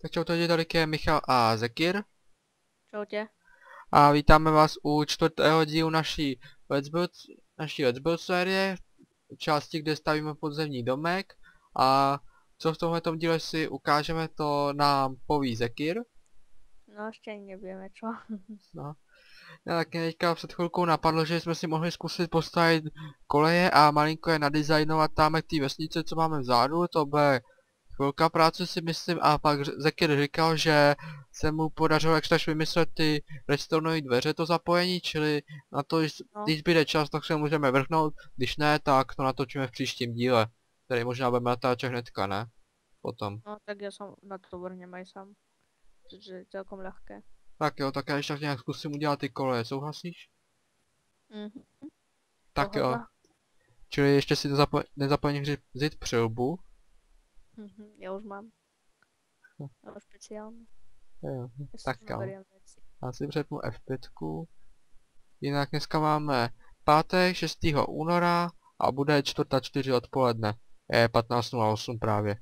Tak čau, tady je Michal a Zekir. Čau tě. A vítáme vás u čtvrtého dílu naší Let's Build série, části, kde stavíme podzemní domek. A co v tomto díle si ukážeme, to nám poví Zekir. No ještě ani nevíme, čo. No. A tak mě teďka před chvilkou napadlo, že jsme si mohli zkusit postavit koleje a malinko je nadizajnovat tamhle k té vesnice, co máme vzadu. To bude chvilka práce, si myslím, a pak Zekir říkal, že se mu podařilo jakž vymyslet ty redstoneové dveře, to zapojení, čili na to, když zbyde čas, tak se můžeme vrhnout, když ne, tak to natočíme v příštím díle, který možná budeme natáčet hnedka, ne? Potom. No tak já jsem na to vrhnem aj sám. Takže je celkom ľahké. Tak jo, tak já ještě tak nějak zkusím udělat ty koleje, souhlasíš? Tak jo. Pohodla. Čili ještě si to nezapomeň vzít přilbu. Já už mám. Ale speciálně. Jo, Já tak si jo. naberiem věci. Já si přepnu F5. Jinak dneska máme pátek 6. února a bude 4:04 odpoledne. Je 15:08 právě.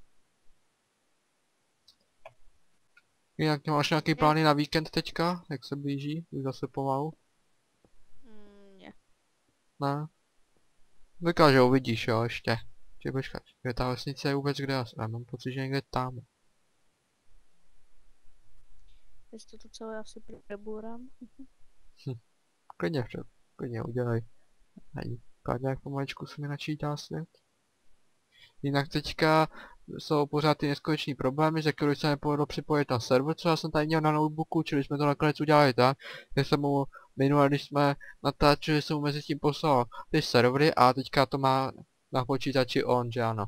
Jinak máš nějaký plány na víkend teďka? Jak se blíží? Už zase pomalu? Ne. Ne? Říkal, že uvidíš, jo, ještě. Počkat, kde ta vesnice je vůbec kde? Já mám pocit, že někde tam. Jestli to celé asi prebůrám. Klidně udělej. Klidně jak pomaličku se mi načítá svět. Jinak teďka jsou pořád ty neskoneční problémy, ze kterých se nepovedlo připojit na server, co já jsem tady měl na notebooku, čili jsme to nakonec udělali tak, že jsem mu minule, když jsme natáčeli, jsem mu mezi tím poslal ty servery a teďka to má na počítači on, že ano.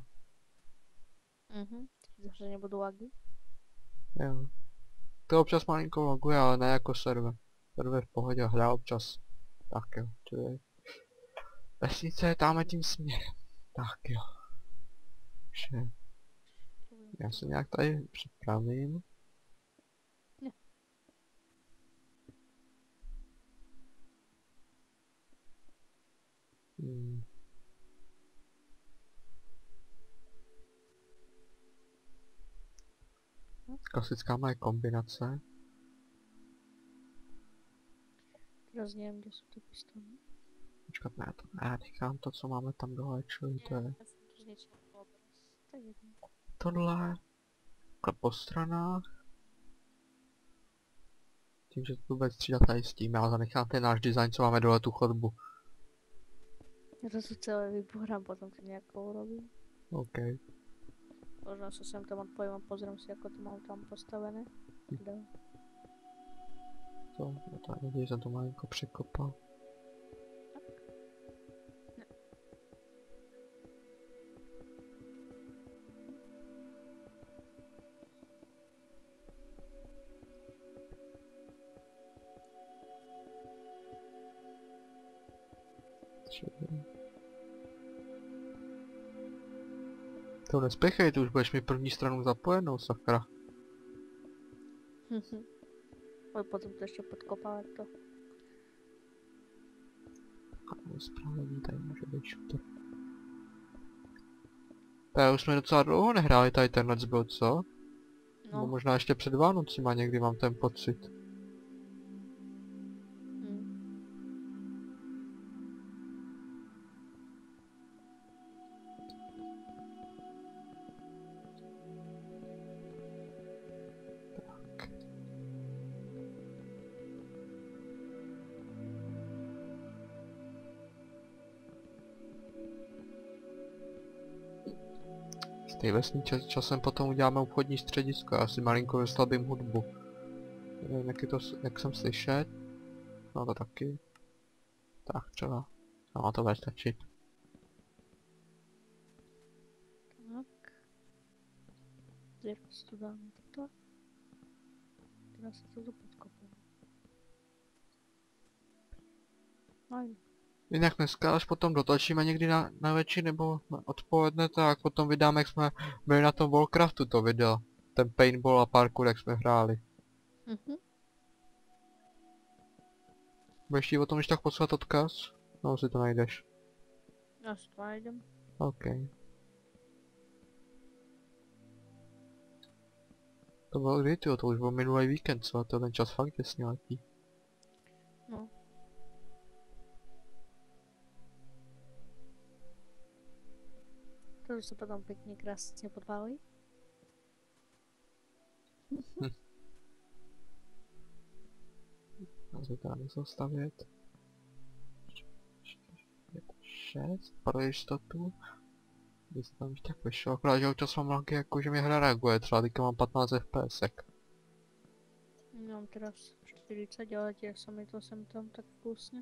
Že nebudou lagy. Jo. To občas malinko loguje, ale ne jako server. Server v pohodě, hrá občas. Tak jo, čili vesnice je tamhle tím směrem. Tak jo. Vše. Já se nějak tady připravím. Ne. Klasická moje kombinace. Teraz nevím, kde jsou ty pistony. Počkat, ne, to ne, nechám to, co máme tam dole, čili to je Já jsem tu zničil obraz. To je jedno. tohle. Takhle po stranách. Tím, že to bude střídat tady s tím, já zanechám ten náš design, co máme dole tu chodbu. Já to tu celé vybúram, potom to nějak urobím. OK. Možno sa sem tam odpojím a pozriem si, ako to mám tam postavené. To tady neději, jsem to malinko překopal. To nespěchej, ty už budeš mi první stranu zapojenou, sakra. Oj, potom to ještě podkopávat to. Správně, tady může být shooter. Už jsme docela dlouho nehráli tady ten Let's Build, co? Nebo možná ještě před Vánocima někdy mám ten pocit. Z té vesnice časem potom uděláme obchodní středisko, já si malinko vyslabím hudbu. Nevím, jak jsem slyšet. No to taky. Tak třeba. No to bude stačit. Tak. Teraz tu dáme toto. Teraz se to podkopám. Fajn. Jinak dneska, až potom dotočíme někdy na večer nebo odpoledne, tak potom vydáme, jak jsme byli na tom Warcraftu to video. Ten paintball a parkour, jak jsme hráli. Budeš ti o tom když tak poslat odkaz? No si to najdeš. Já si to najdem. OK. To bylo kdy, tyjo, to už byl minulý víkend, co? To ten čas fakt těsně letí. No. To už se potom pěkně krásně podpálí. Já se teda musel stavět. 6, pro jistotu. Když tam už tak vyšlo, akorát že občas mám lagy, jako že mi hra reaguje, třeba teďka mám 15 FPS. Mám teraz 40, ale těž se mi to sem tam tak plusne.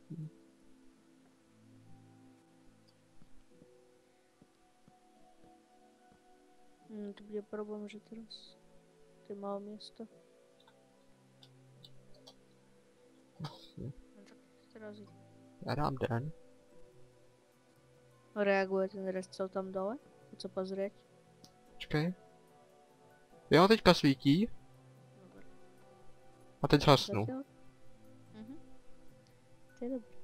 To bude problém, že teraz to je malé město. Jasně. No tak teraz Já dám den. reaguje ten restcel tam dole? Co pozrieť? Počkej. Jo, teďka svítí. Dobre. A teď hasnu. Mhm. To je dobré.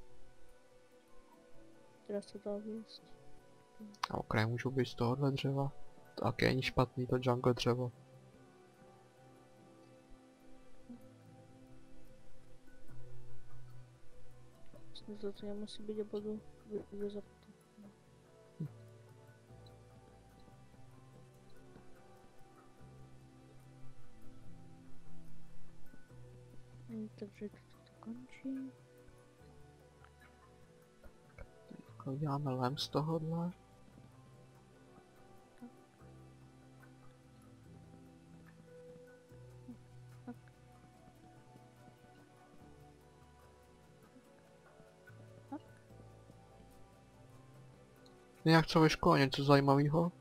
Teraz to dalo vyjsť. A okraj můžou být z tohohle dřeva. Tak není špatný to jungle dřevo. Myslím, že to nemusí byť a budu zapnuté. Takže to končí. Takhle uděláme lem z tohohle. Nějak co vyškolo, něco zajímavého?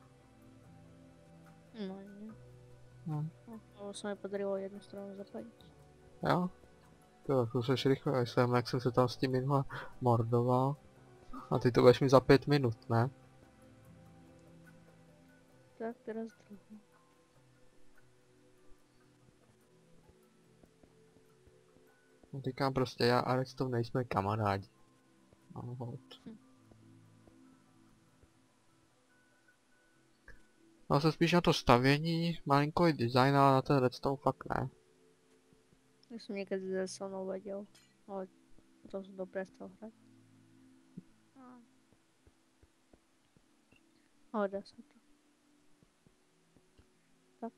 No nie. No. No, se mi podarilo jednu stranu zapadit. Jo? Jo, to seš rychle, jsem, jak jsem se tam s tím minule mordoval. A ty to budeš mi za 5 minut, ne? Tak, teraz druhý. No říkám prostě, já a Redstone nejsme kamarádi. No, hold. No se spíš na to stavění, malinko i design, ale na ten Redstone fakt ne. Já jsem někdy ze Sonou vedel, ale potom jsem to prestal hrať. Ale dá se to. Tak.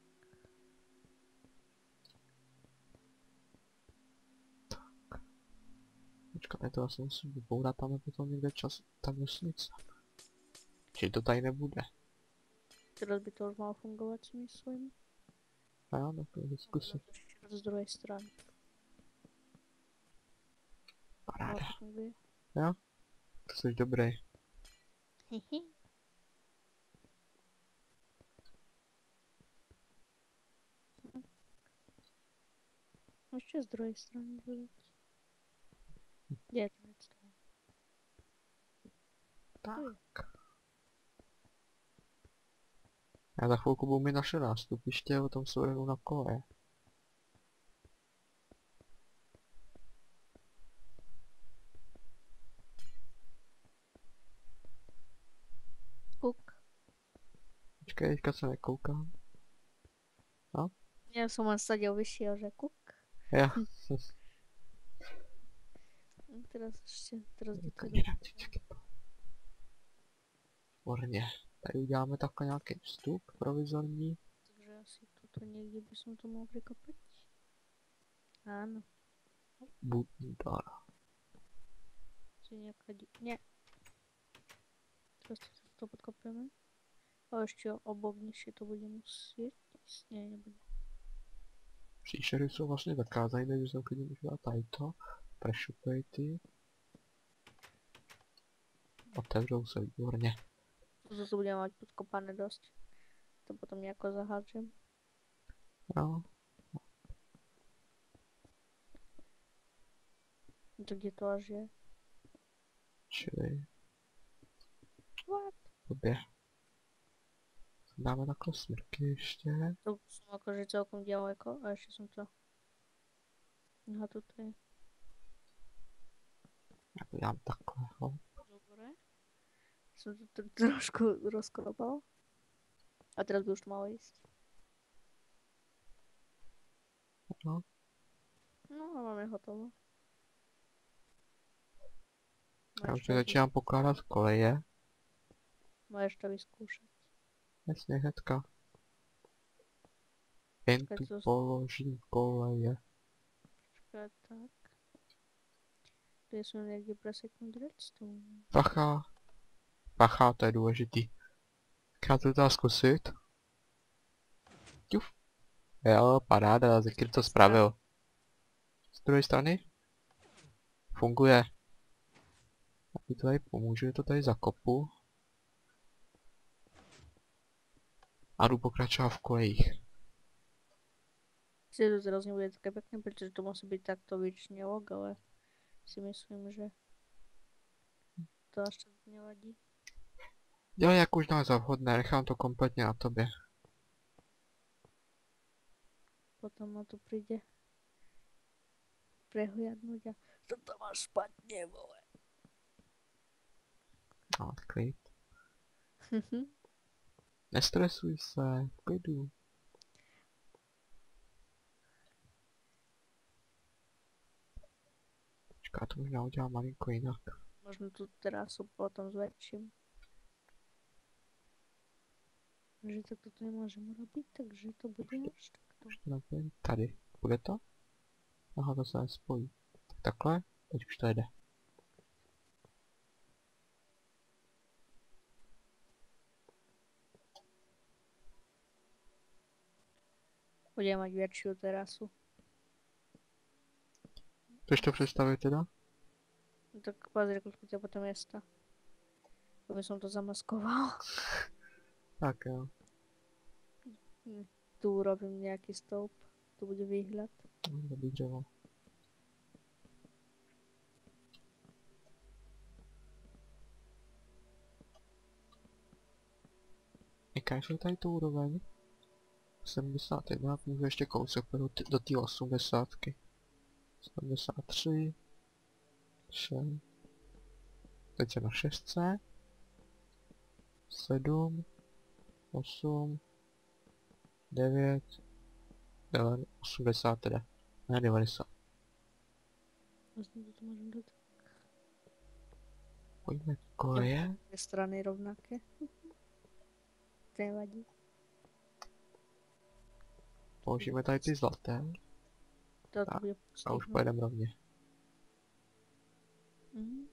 Počkej, to asi musím vybourat, tam je potom někde čas, ta vesnice. Či to tady nebude. Teraz by to už malo fungovat, si myslím. A já na to zkusím. Z druhé strany. Paráda. To funguje. Jo? To jsi dobrý. Hihi. Ještě z druhé strany bude. Kde je to redstone? Tak. Já za chvilku budu mít naše nástupiště, o tom se budeme na kole. Kuk. Počkej, teďka se nekoukám. Já jsem len sadil vyššího, že kuk. Jo. Teraz ještě, teraz by to Výborně. Tady uděláme takhle nějaký vstup provizorní. Takže asi tuto někde bychom to mohli překopať. Áno. Budar. To je nějaká ne. Teraz to podkopeme. A ještě obovnější to bude muset. Ne, nebude. Příšery jsou vlastně zakázané, takže jsem klidně můžu dát tady to. Prešupej ty. Otevřou se výborně. To zase budeme mít podkopané dost. To potom nějako zahádžem. No. To kde to až je? Čili. What? Blbě. Dáme takhle smrky ještě. To jsem akože celkom ďaleko a ještě jsem to... Aha, toto je. Já to dám takhle, ho. Dobre. Jsem to trošku rozkopal. A teraz by už to malo ísť. No, No a máme hotovo. já Máš už to to, začínám pokládat koleje. máš to vyzkoušet. Jasně, hnedka. Jen Počkat, tu položím koleje. počkat, tak. To jsou energie pro sekund redstone. Pacha. Pacha, to je důležitý. Já to dá zkusit. Ťuf. Jo, paráda, Zekir to spravil. Z druhé strany? Funguje. Já ti to tady pomůžu, že to tady zakopu. A jdu pokračovat v kolejích. Si to zrazně bude také pěkné, protože to musí být takto věčně log, ale si myslím, že to až tak nevadí. Dělej jak už náš za vhodné, nechám to kompletně na tobě. Potom na to přijde prehliadnout a to tam máš špatně, vole. No, klid. Nestresuj se, v klidu. Počká, to možná udělám malinko jinak. Možno tu terasu potom zväčším. Že takto to nemôžem robiť, takže to bude až takto. Už to napojím tady. Bude to? Aha, to se nespojí. Tak takhle, teď už to jede. Budem mať väčšiu terasu. Chceš to představit teda? No tak pozri, koľko to potom miesta. Aby som to zamaskoval. Tak jo. Tu urobím nejaký stĺp. Tu bude výhľad. Dobrý dřevo. Jaká jsou tady tu úroveň? 71, můžu ještě kousek do té 80. 73. 6. Teď jsem na 6. 7. 8. 9. 9. 80 teda. Ne 90. Vlastne to môžem dať Pojďme koleje. dve strany rovnaké. To nevadí. Položíme tady ty zlaté. To Tak, bude a už pojedeme rovně. Mhm.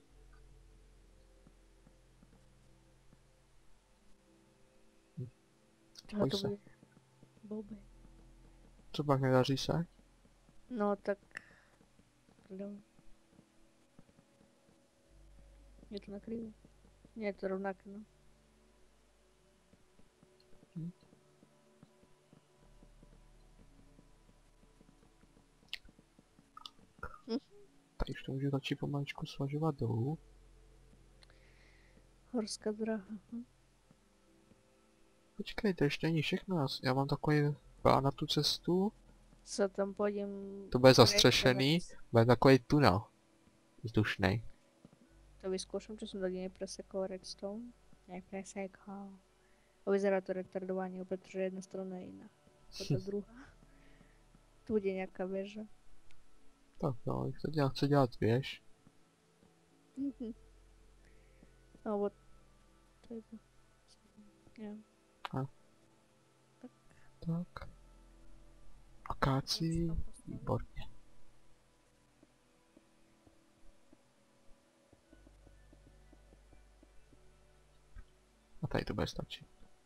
Pojď To se. bude blbé. Co pak nedaří se? No tak... Pardon. Je to nakrivo. Nie je to rovnaké, no. Tady už to můžu začít pomaličku svažovat dolů. Horská dráha. Počkej, to ještě není všechno. Já mám takový plán na tu cestu. Sa tam pôjdem... To bude zastřešený. Bude takový tunel. Vzdušnej. To vyskúšam, čo som tak nepresekol redstone. Nepresekol. A vyzerá to retardovanie, pretože jedna strana je iná. Ako tá druhá. Tu bude nejaká väža. Tak jo, chce dělat věž. Alebo... To je to. Ja. Tak. Akácí. Výborně. A tady to bude stačit.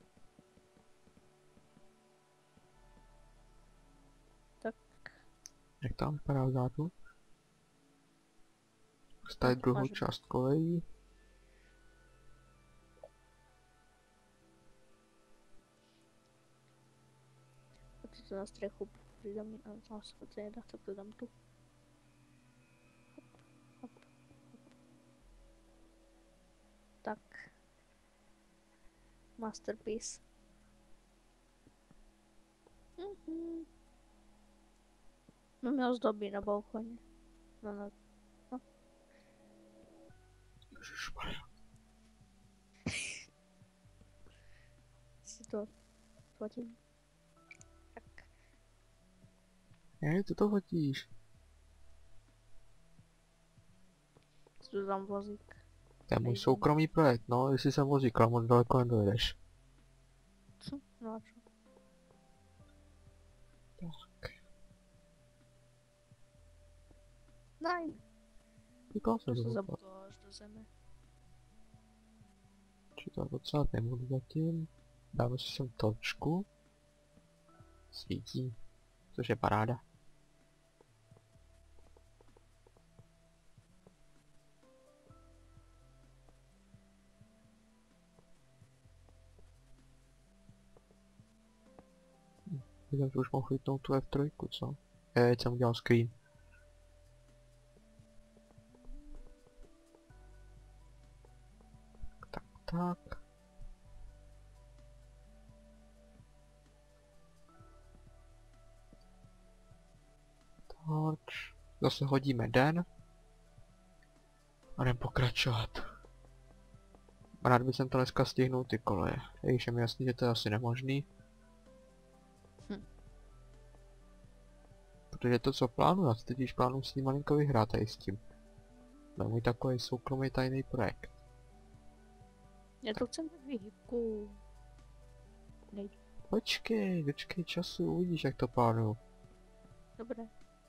Tak. Jak tam vypadá vzadu? Stavit druhou část kolejí. Poďte to na strechu pridám mi, ale tam sa to nedá, tak to dám tu. Hop, hop, hop. Tak. Masterpiece. Máme ozdoby na balkóne. No. Ježišmarja. Si to fotím. Tak. Co to fotíš? Co tam vozík? To je můj Nejdem. soukromý projekt, no, jestli jsem vozík, ale moc daleko nedojedeš. Co? No a čo? Tak. Daj. Týkal se To se toho. zabudlo až do zeme. Či to docela nebudu zatím. Dáme si sem točku. Svítí. Což je paráda. Vidím, že už mohu chytnout tu F3, co? Teď jsem udělal screen. Tak. Torch. Zase hodíme den. A jdem pokračovat. Rád bych to dneska stihnul ty koleje. Jejíž je mi jasný, že to je asi nemožný. Protože to, co plánuju, já si totiž plánuju s ním malinko vyhrát tady s tím. To je můj takový soukromý tajný projekt. Já to chcem ve výhybku. Nejde. Počkej času, uvidíš, jak to plánuju. Dobré.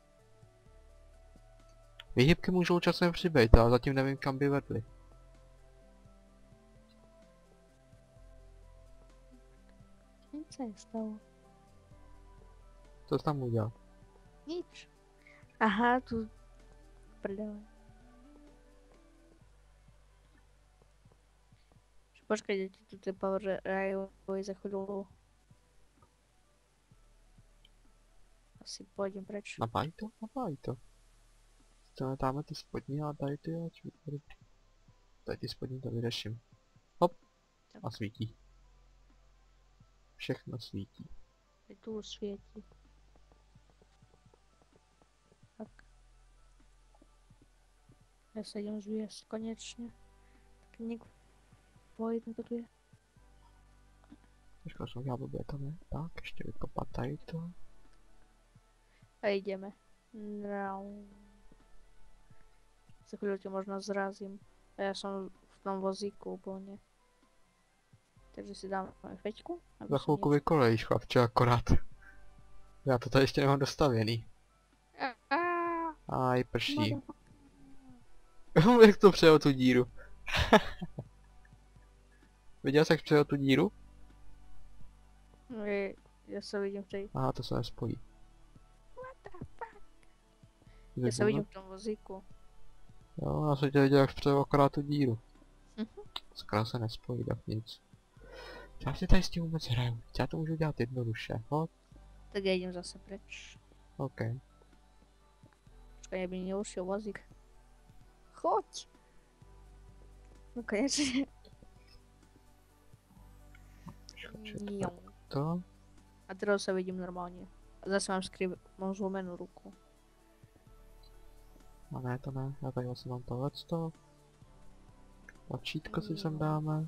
Výhybky můžou časem přibejt, ale zatím nevím, kam by vedly. Nic se nestalo. Co jsi tam udělal? Nic. Aha, tu... Prdele. Počkej, děti, tu ty Power Railway za chvíli. Asi půjdem pryč. Napájí to? Napájí to. Chceme tam ty spodní a tady ty a čvíry. Tady ty spodní to vyřeším. Hop. A svítí. Všechno svítí. Teď tu už světí. Tak. Já se jdem zvěst konečně. Tak někdo pojď mi to tu je. Počkej, jsem udělal blbě, tam je. Tak, ještě vykopat tady to. A jdeme. No. Za chvíli tě možná zrazím. A já jsem v tom vozíku úplně. Takže si dám feťku. Za chvilku vykolejíš, chlapče, akorát. Já to tady ještě nemám dostavěný. Aj, prší. Jak to přejel tu díru? Viděl jsi, jak přejel tu díru? Já se vidím v té. Aha, to se nespojí. Já se vidím v tom vozíku. Jo, já jsem tě viděl, jak přejel akorát tu díru. Mhm. Skoro se nespojí, tak nic. Já si tady s tím vůbec hraju. Já to můžu dělat jednoduše, ho? Tak já jdem zase pryč. OK. Počkej, já by mě ušel vozík. Choď! No konečně. Jo. To? A teraz se vidím normálně. Zase mám zlomenou ruku. A ne, to ne. Já tady vlastně mám tohleto. Tlačítko si sem dáme.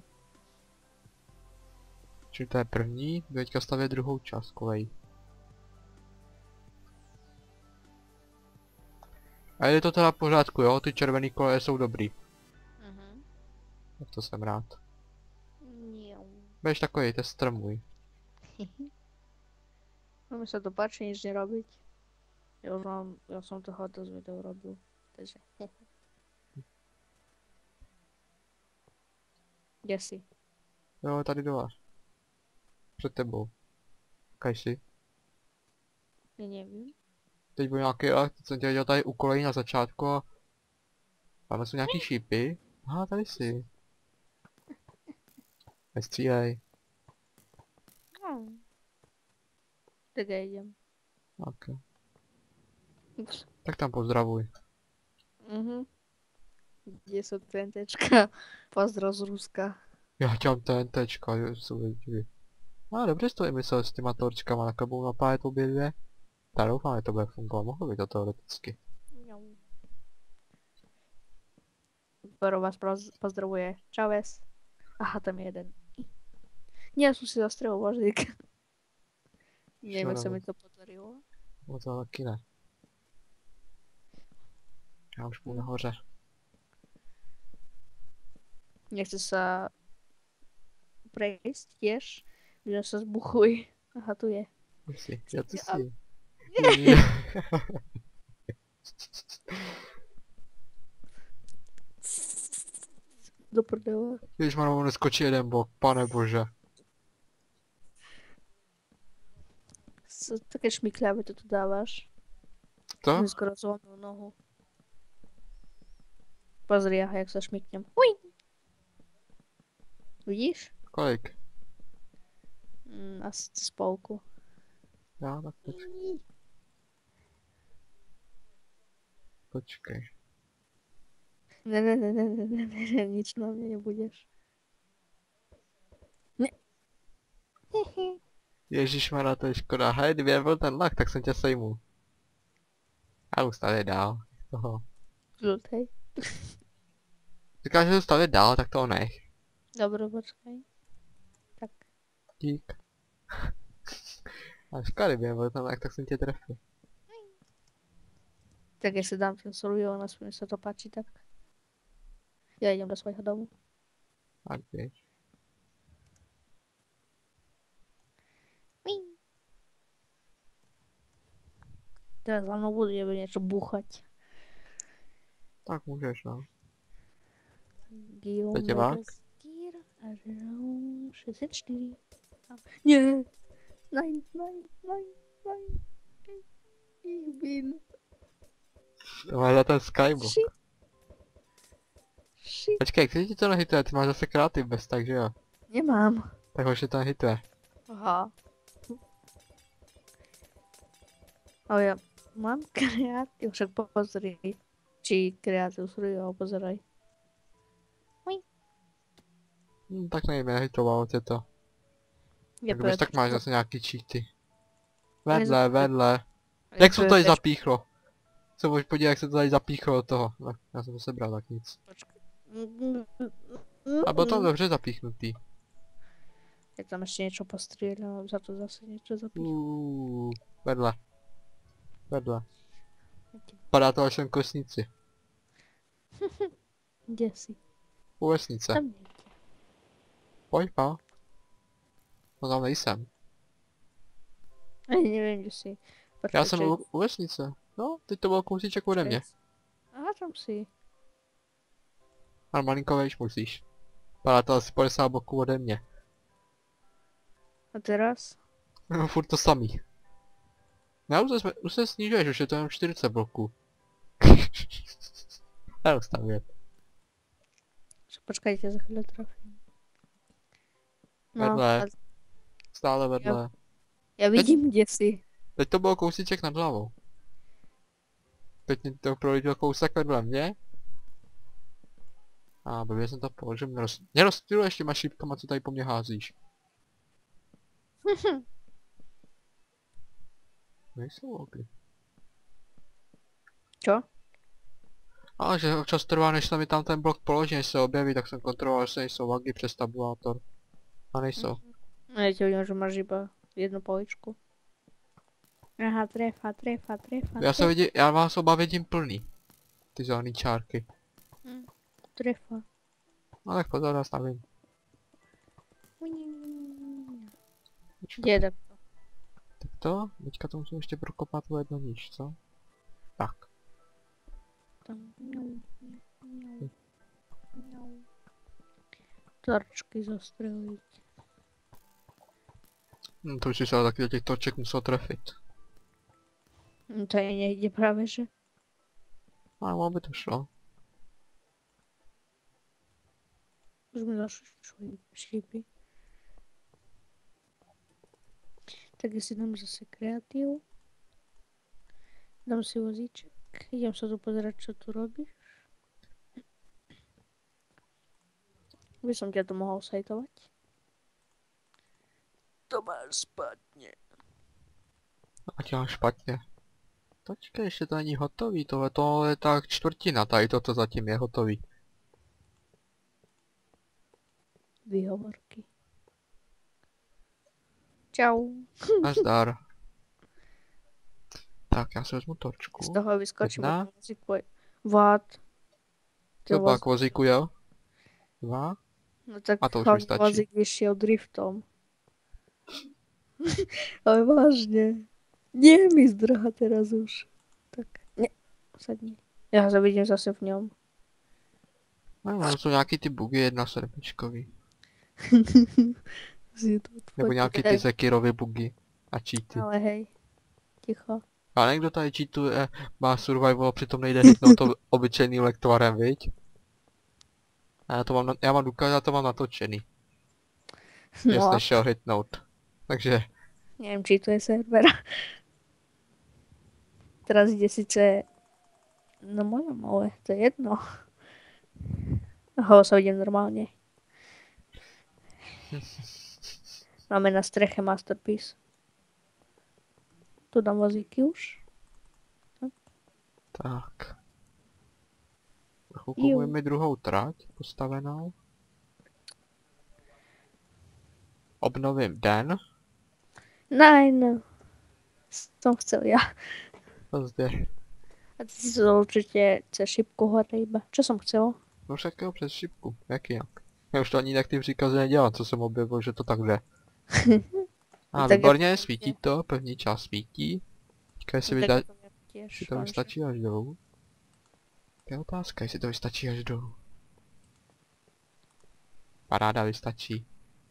Čili to je první, teďka stavět druhou část kolejí. A je to teda v pořádku, jo? Ty červený koleje jsou dobrý. Mhm. Tak to jsem rád. Jo. Budeš takový tester můj. No mi se to páči nic nerobiť. Ja som toho dosť video robil. Takže. Kde si? Jo, tady dole. Před tebou. Kaj si. Ja nevím. Teď byl nějaký, ale teď jsem tě viděl tady u kolejí na začátku a... Máme jsou nějaký šípy. Aha, tady si. Nestřílej. No. Tak ja idem. Ok. Tak tam pozdravuj. Kde sú TNTčka? Pozdrav z Ruska. Já tě mám TNTčka, jsou lidi. A dobře jsi to vymyslel s těma torčkama, na kabou napájet obě dvě. Já doufám, že to bude fungovat, mohlo by to teoreticky. No. Baro vás pozdravuje. Čaves. Aha, tam je jeden. Nie, som si zastrel vozík. Neviem, jak sa mi to podarilo. No to taky ne. Já už půjdu nahoře. Nechce sa prejsť tiež, že sa zbuchuj. Aha, tu je. Si, já to A- si. Nie. Do prdele. Když mám neskočí jeden bok, pane bože. Také šmikľavé to tu dávaš. To? Mi skoro zlomil nohu. Pozri, aha, jak sa šmiknem. Uj! Vidíš? Kolik? Asi spolku. Já tak počkej. Ne, nič na mne nebudeš. Ne. Ježišmarja, to je škoda. Hej, kdyby nebyl ten lak, tak jsem tě sejmul. A jdu stavět dál. Toho. Žlutej. Říkáš, že jdu stavět dál, tak to nech. Dobre, počkaj. Tak. Dík. A škoda, kdyby nebyl ten lak, tak jsem tě trefil. Tak ja si dám ten survival, aspoň sa to páči, tak. Ja idem do svojho domu. Tak běž. Teraz za mnou bude niečo búchať. Tak můžeš, no. Guillaume Teď je vák? Robespierre a Jérôme 64. Nie! Nein. Ich bin... To máš za ten skybox. Shit. Počkej, když ti to nehituje, ty máš zase kreativ bez, takže jo. Nemám. Tak už je to nehituje. Aha. Ale ja mám kreatív, však pozri. Či kreatív survival, pozeraj. Tak nevím, nehitovalo tě to. Tak máš zase nějaký cheaty. Vedle. Jak se to tady zapíchlo? Co můžeš podívat, jak se to tady zapíchlo do toho. No, já jsem to sebral, tak nic. A bylo tam dobře zapíchnutý. Je tam ještě něco postrieľal, za to zase něco zapíchlo. Vedle. Padá to až na kosnici. Kde si? U vesnice. Tam nejde. Pojď, pa. No tam nejsem. Ani nevím, kde si. Já jsem u vesnice. No, teď to byl kousíček ode mě. Aha, tam si. A malinko vejš musíš. Padá to asi 50 bloků ode mě. A teraz? No, furt to samý. No, už se snižuješ, už je to jenom 40 bloků. Já stavět. Počkajte, za chvíli trafím. Vedle. a Stále vedle. já vidím, kde si. Teď to byl kousíček nad hlavou. Teď mě to prolítil kousek vedle mě. A blbě jsem to položil, mě rozptyluješ těma šípkama, co tady po mně házíš. Nejsou logy. Čo? Ale že občas trvá, než se mi tam ten blok položí, než se objeví, tak jsem kontroloval, jestli nejsou logy přes tabulátor. A nejsou. No ja ti vidím, že máš iba jednu poličku. Aha, trefa. Já vás oba vidím plný. Ty zelený čárky. Trefa. No tak pozor, já stavím. Kde tak? Tak to, teďka to musím ještě prokopat o jedno níž, co? Tak. Tam. Torčky zastreliť. No to už si se ale taky do těch toček musel trefit. No to je nejde práve, že? Ale ono by to šlo. Už mi zašli šípy. Tak si dám zase kreatív. Dám si vozíček. Idem sa tu pozerať, čo tu robíš. By som ťa tu mohol sajtovať. To máš špatně. A dělám špatně. Počkej, ještě to není hotový, tohle je tak čtvrtina, tady toto zatím je hotový. Výhovorky. Čau. Nazdar. Tak, já si vezmu Z torčku. toho vyskočím. Jedna. a ten vozík What? Co pak vozíku, jo? 2. No tak A to už mi hlavně stačí. vozík vyšiel driftom. Ale vážně. Nie mi zdrha teraz už. Tak, ne, sadni. Já se vidím zase v něm. No, to jsou nějaký ty bugy 1.7. Si to Nebo odfotil. nějaký ty Sekirovy bugy. A cheaty. Ale hej, ticho. A někdo tady cheatuje, má survival, přitom nejde hitnout to obyčejným lektovarem, viď? A já mám důkaz, já to mám natočený. Že jsi No, nešel hitnout. Takže, nevím, či to je server. Teraz ide sice no mojom, ale to je jedno. Ho, sa vidím normálne. Máme na streche Masterpiece. Tu dám vozíky už. tak. Za chvilku Ju. budeme mít druhou trať postavenou. Obnovím den. Nein. Som chcel ja. To zde. A ty si to určite cez šipku hore iba. Čo som chcel? No však jo, přes šipku. Jak jinak? Já už to ani jinak ty příkazy nedělám, co jsem objevil, že to tak jde. A Tak výborně, svítí to, první část svítí. Teďka jestli Tak to mě tiež si to lenže- vystačí až dolů. To je otázka, jestli to vystačí až dolů. Paráda, vystačí.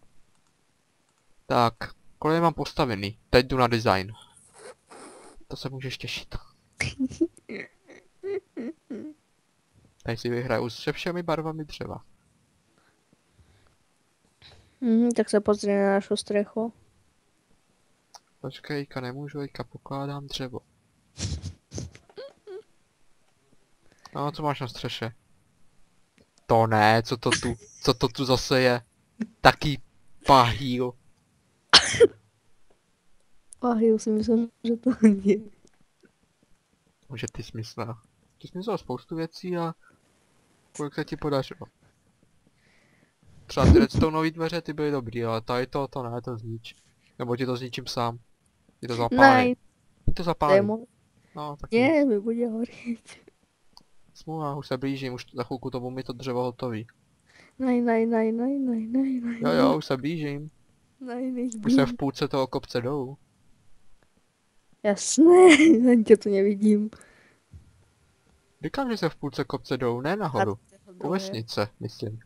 Tak, koleje mám postavený. Teď jdu na design. To se můžeš těšit. Tady si vyhraju se všemi barvami dřeva. Tak sa pozri na našu strechu. Počkej, nemůžu, pokládám dřevo. No, co máš na střeše? To ne, co to tu zase je? Taký pahýl. Já si myslím, že to nie. Že ty jsi myslela. Ty jsi myslela spoustu věcí a kolik se ti podařilo. Třeba ty redstoneový dveře, ty byly dobrý, ale tady to ne, to znič. Nebo ti to zničím sám. Ti to zapálí. Nej, Ti to zapálí. tému. No, tak Nie, mi bude horieť. smůla, už se blížím, už za chvilku to mi to dřevo hotový. Nej. Jo, už se blížím. Nej, Už jsem v půlce toho kopce dolů. Jasné, ani tě tu nevidím. Říkám, že jsem v půlce kopce dolů, ne nahoru. A toho U druhé. vesnice, myslím.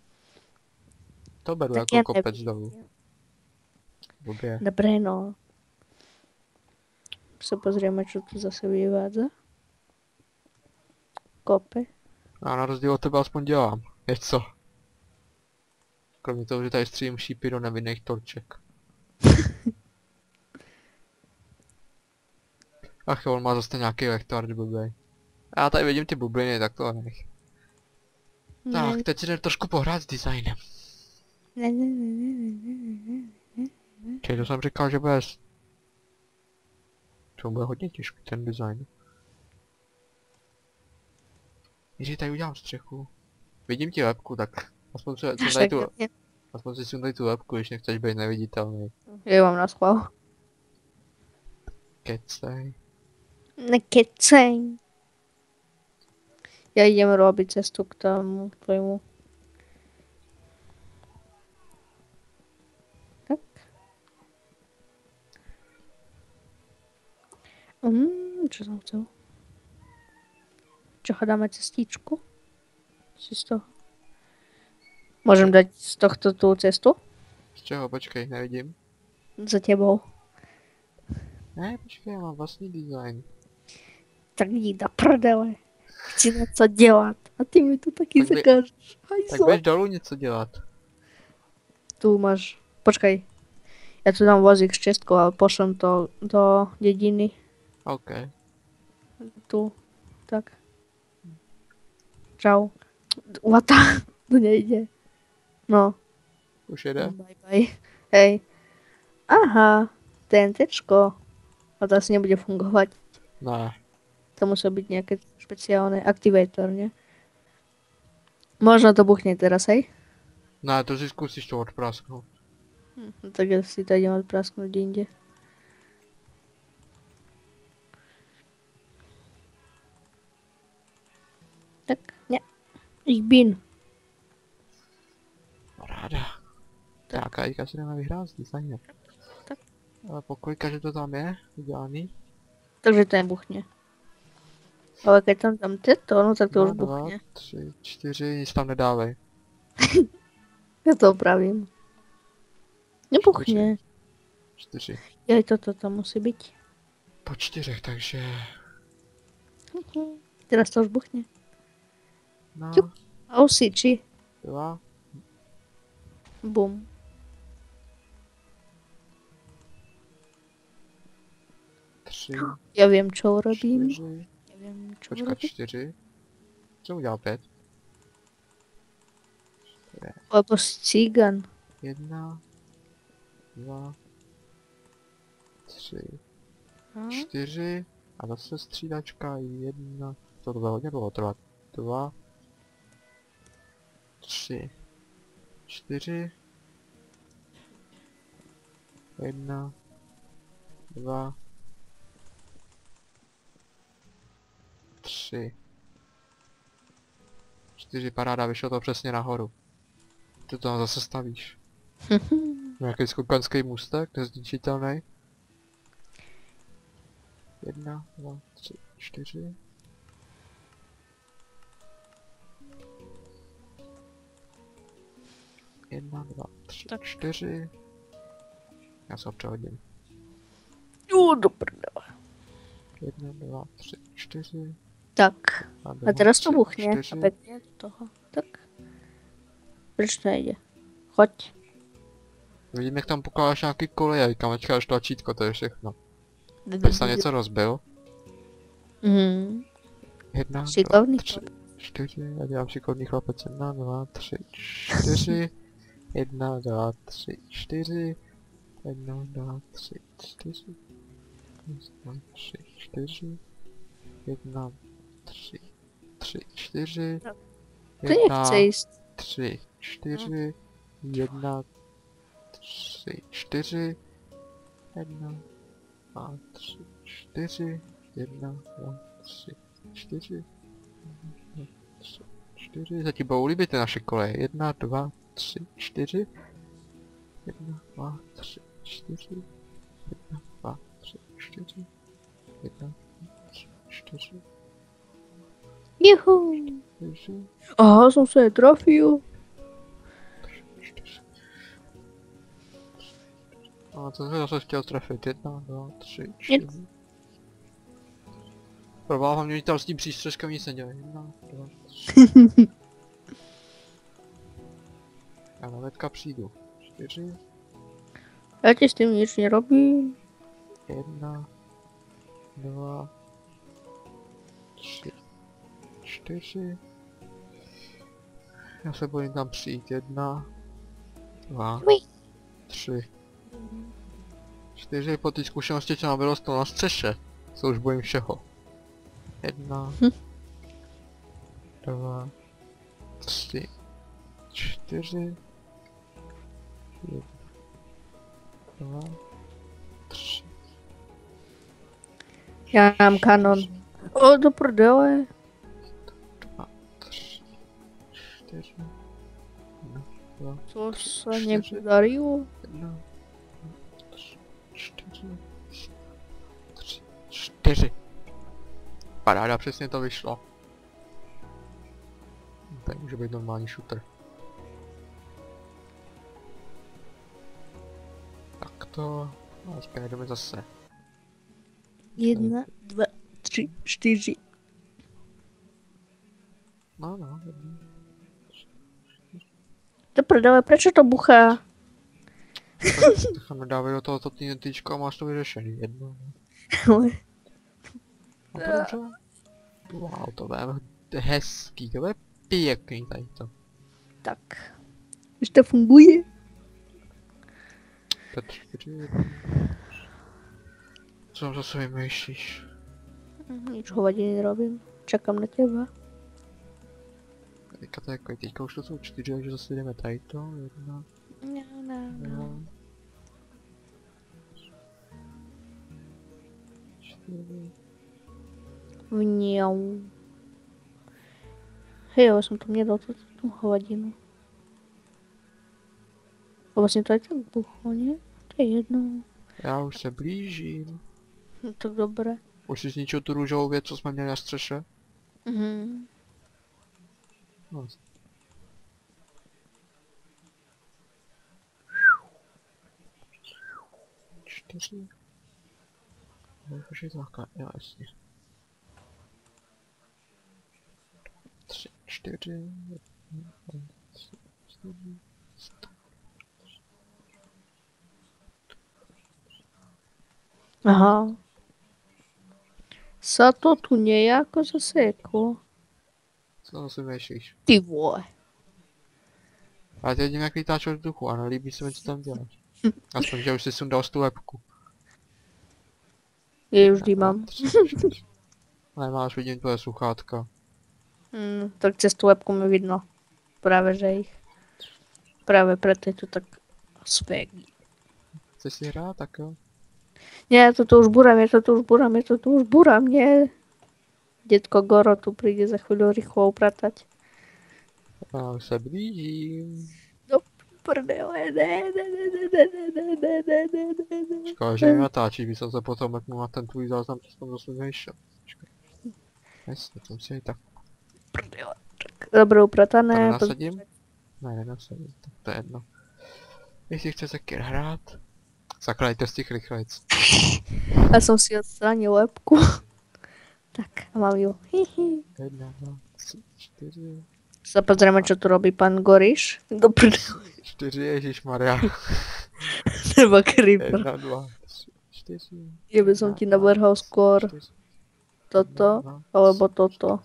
To beru Tak jako já kopec nevidím. dolů. Blbě. Dobré, no. Se pozrieme, čo tu zase vyvádza. Kope. A na rozdíl od tebe aspoň dělám. Něco. Kromě toho, že tady střílím šípy do nevinných torček. Ach jo, on má zase nějaký lektár blbej. Já tady vidím ty bubliny, tak to nech. Tak, teď si jdem trošku pohrát s designem. Ne. Čili to jsem říkal, že bude... To bude hodně těžký ten design. Když tady udělám střechu. Vidím ti webku, tak aspoň si sundej tu webku, když nechceš být neviditelný. Ja mám na schvál. Kecej. Nekecej. Ja idem robiť cestu k tomu tvojmu. Tak. Čo som chcel? Čo, dáme cestičku? Si z toho? Môžem dať z tohto tú cestu? Z čeho? Počkej, nevidím. Za tebou. Ne, počkej, já mám vlastní design. Tak jdi do prdele. Chci něco dělat. A ty mi to taky Tak by- zakážeš. Tak Hajzo. budeš dolů něco dělat. Tu máš... Počkaj. Ja tu dám vozík s čestkou, ale pošlem to do dediny. OK. Tu. Tak. Čau. What? To nejde. No. Už jede? Bye bye. Hej. Aha. TNTčko. A to asi nebude fungovať. Ne. To musí byť nejaké špeciálne aktivátor, ne? Možno to buchne teraz, hej? Ne, to si zkusíš to odprasknout. No tak ja si to idem odprasknúť inde. Tak, ne. Ich bin. Paráda. Tak, a teďka si jdeme vyhrát, fajně. Tak. Ale po kolika, že to tam je udělaný? Takže to nebuchne. Ale keď tam to, no tak to už 1, 2, buchne. 3, 4, nic tam nedávej. Ja to opravím. Nebuchne. 4. Jej, toto tam musí byť. Po 4, takže... Teraz to už buchne. No, Ťup. A usiči. 2, Bum. 3, Ja viem, čo urobím. 4. Ja viem, čo Počkat, urobím. 4. Co udělal 5? Lebo si cigan. 1, 2, 3, Hm? 4. A zase střídačka, 1. To bude hodně dlouho trvat. 2, 3, 4. 1, 2, 3, 4, paráda, vyšlo to přesně nahoru. Ty to tam zase stavíš. Nějaký skokanský můstek, nezničitelný. 1, 2, 3, 4. Jedna, dva, tři, Tak. 4. Já se ho přehodím. Do prdele. 1, 2, 3, 4. Tak. A A teraz to 3, buchne. A 4. pekne do toho. Tak. Proč to nejde? Choď. Vidím, jak tam pokládáš nějaký koleje, kam mačkáš tlačítko, to je všechno. Teď se něco rozbil. Mhm. 1, 2, Šikovný 3, 4. Já dělám šikovný chlapec. 1, 2, 3, 4. 1, 2, 3, 4. 1, 2, 3, 4. 1, 3, 4. 1, 3, 3, 4. To nechce ísť. 3, 4. 1, 3, 4. 1, 2, 3, 4. 1, 2, 3, 4. 1, 2, 3, 4. Zatím budou líbit ty naše koleje. 1, 2, 3, 4. 1, 2, 3, 4. 1, 2, 3, 4. 1, 2, 3, 4. Juhu. 4. Aha, som sa trafil. A to jsem zase chtěl trefit. 1, 2, 3, 4. Prováha mě tam s tím přístřežkem nic nedělá. 1, 2, 3. Já na vetka přijdu. 4. Ja ti s tým nič nerobím. 1, 2, 3, 4. Já se bojím tam přijít. 1, 2, 3, 4. Po té zkušenosti, co nám vyrostlo na střeše, se už bojím všeho. 1, 2, 3, 4. 1, 2, 3. Ja mám kanon. O, do prdele. 2, 3, 4. 1, 2, Co sa Čtyři. nepodarilo? 1, 3, 4. 3, 4. Paráda, přesně to vyšlo. Tady může být normální shooter. Tak to... A teďka jdeme zase. 1, 2, 3, 4. No, no, 1. Do prdele, prečo to buchá? Tak dávaj do toho to TNTčko a máš to vyřešený. 1. A to dobře. Wow, to bude hezký, to bude pěkný tady to. Tak. Už to funguje? To 4. Co tam zase vymýšlíš? Nič hovadiny nerobím. Čakám na teba. Teďka to je jako, teďka už to jsou 4, takže zase jdeme tady to. 1, No. 2, 4. Vňau. Hej, já jsem to měl tu hovadinu. A vlastně to je tak bucho, ne? To je jedno. Já už se blížím. No, tak dobré. Už si zničil tu růžovou věc, co jsme měli na střeše? Mhm. No. Čtyři. Už je to takhle, jo, jasně. 3, 4, 4. Aha. Sa to tu nejako zaseklo. Co zase vymýšlíš? Ty vole. Ale ty vidím, jak lítáš od vzduchu a nelíbí se mi, co tam děláš. Aspoň, že už si sundal z tu lepku. Je vždy mám. Nemáš, vidím tvoje sluchátka. Tak cez tu webku mi vidno. Práve, že ich. Práve preto je to tak spéky. Chceš si hrát, tak jo? Nie, to tu už búram, nie. Detko Goro tu príde za chvíľu rýchlo upratať. Já už se blížím. Prdele, ne. Škoda, že mi natáčíš, když jsem se potom mrknul na ten tvůj záznam, co jsem zase vymýšlel. Jasně, to musí tak. Prdele. Dobre To upratané. nenasadím? Ne, nenasadím, tak to je jedno. Jestli chce se Kir hrát, zaklejte z těch rychlejc. Ja som si odstranil webku. Tak, a mám ju. 1, 2, 3, 4. Sa pozrieme, čo tu robí pán Goriš. Do prdele. 4, ježišmarja. Nebo creeper. 1, 2, 3, 4. Ja by som ti navrhol skôr toto, alebo toto.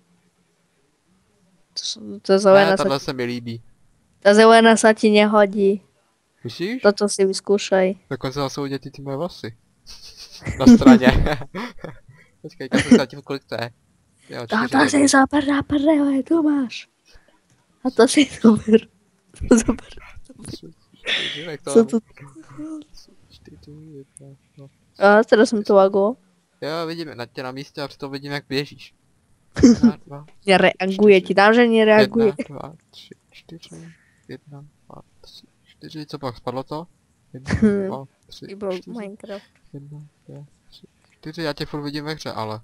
Ta zelená Ne, sa, tahle se mi líbí. ta zelená sa ti nehodí. Myslíš? Toto si vyskúšaj. Dokonce zase udělat ty moje vlasy. Na straně. Počkej, já se zatím, kolik to je. Jo, A 4, to si zober na prdele, tu máš. A to si zober. To zober. Co tu? 4, 1, 2. A teraz som to lagol. Jo, vidíme na tě na místě a přitom vidím, jak běžíš. 1, 2, Nereaguje ti, dám, že nereaguje. 1, 2, 3, 4, 1, 2, 3, 4, co pak, spadlo to? 1, 2, 3, Iba 4, Minecraft. 1, 2, 3, 4, já tě furt vidím ve hře, ale.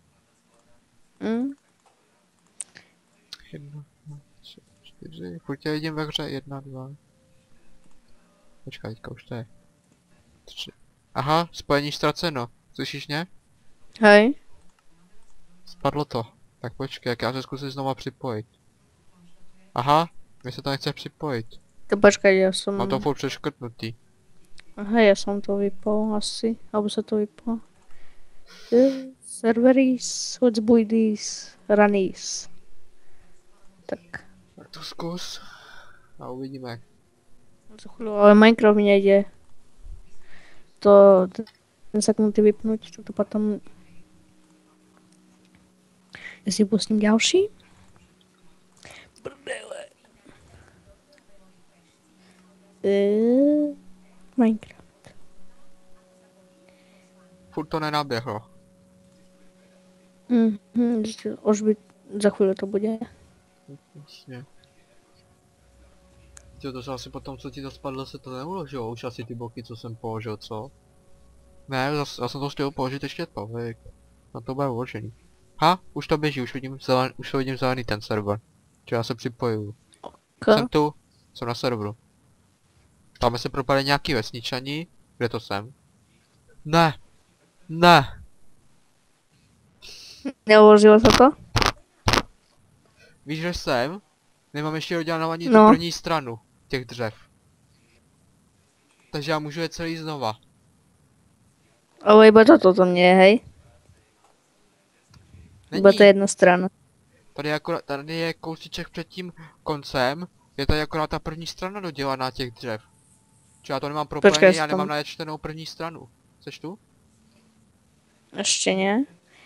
1, 2, 3, 4, furt tě vidím ve hře, 1, 2. Počkej, teďka už to je. 3. Aha, spojení ztraceno, slyšíš mě? Hej. Spadlo to. Tak počkej, jak já se zkusím znova připojit. Aha, mi se to nechce připojit. To počkaj, ja som... Mám to furt přeškrtnutý. Hej, ja som to vypol asi. Alebo sa to vyplo. Serveries, let's buy this, runis. Tak. Tak to zkus. A uvidíme. Za chvíľu, ale Minecraft mi nejde. To, ten seknutý vypnúť, to potom... Ja si pustím ďalší. Prdele. Minecraft. Furt to nenaběhlo. Už by za chvíľu to bude. Jasně. Jo, to se asi potom, co ti to spadlo, se to neuložilo. Už asi ty bloky, co jsem položil, co? Ne, já jsem to chtěl položit ještě tolik. Na to bude uložený. Ha, už to běží, už to vidím zelený ten server. Čiže já se připojuju. Jsem tu, jsem na serveru. Tam se propali nějaký vesničani. Kde to jsem? Ne! Ne! Neuložilo sa to? Víš, že jsem? Nemám ještě dodělanou ani No. tu první stranu těch dřev. Takže já můžu je celý znova. Ale iba toto to nie je, hej? Iba Není. to je jedna strana. Tady je kousíček před tím koncem. Je tady akorát ta první strana dodělaná těch dřev. Čiže já to nemám propojený, Počkej, já jsem- nemám načtenou první stranu. Chceš tu? Ešte nie.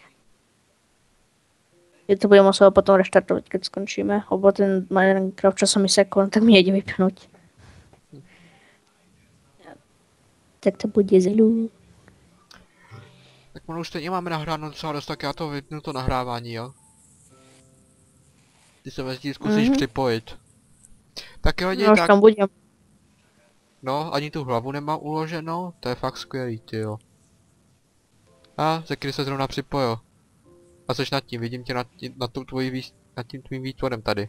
Ja to budem musel potom reštartovať, keď skončíme. Lebo ten Minecraft, čo som mi sekol, tak mi nejde vypnúť. Tak to bude zelú. Tak ono už stejně máme nahráno docela dost, tak já to vypnu to nahrávání, jo? Ty se mezi tím zkusíš připojit. Tak jo, lidi, No, už tak... tam budem. No, ani tu hlavu nemám uloženou, to je fakt skvělý, tyjo. A, Zekry se zrovna připojil. A což nad tím, vidím tě nad tím tvým výtvorem tady.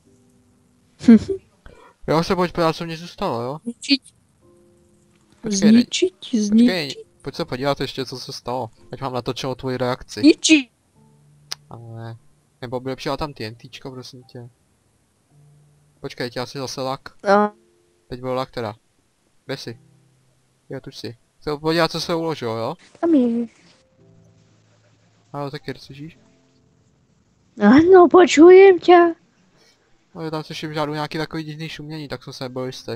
Jo, se pojď podívat, co mě zůstalo, jo? Zničit. Počkej, ne- Zničit, Počkej, zničit, pojď se podívat ještě, co se stalo. Ať mám natočenou tvoji reakci. zničit. Ale... Nebo by lepší tam TNTčko, prosím tě. Počkej, já si zase lak. No, Teď byl lak teda. Kde jsi? Jo, tu jsi. Chci podívat, co se uložilo, jo? tam je. Ale taky slyšíš? Ano, počujem tě. No, já tam slyším žádnou nějaký takový divný šumění, tak jsem se nebyl jistý.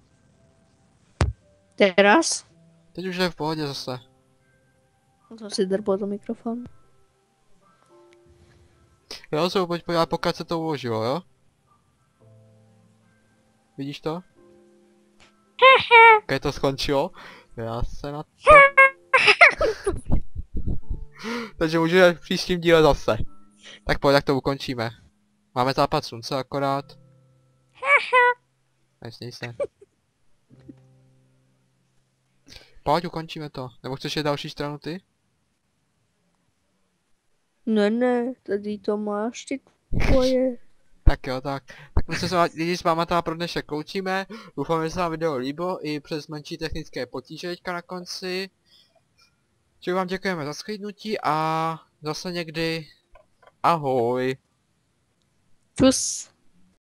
Teraz? Teď už je v pohodě zase. To si drbo do mikrofonu. Jo, se pojď podívat, pokud se to uložilo, jo? Vidíš to? Když to skončilo? Já se na to... Takže můžeme v příštím díle zase. Tak pojď, jak to ukončíme. Máme západ slunce akorát. Nesměj se. Pojď, ukončíme to. Nebo chceš je další stranu ty? Ne, tady to máš ty tvoje. Tak jo, tak. Tak my se lidi s váma teda pro dnešek loučíme. Doufám, že se vám video líbilo i přes menší technické potíže teďka na konci. Čili vám děkujeme za shlédnutí a zase někdy ahoj. Čus.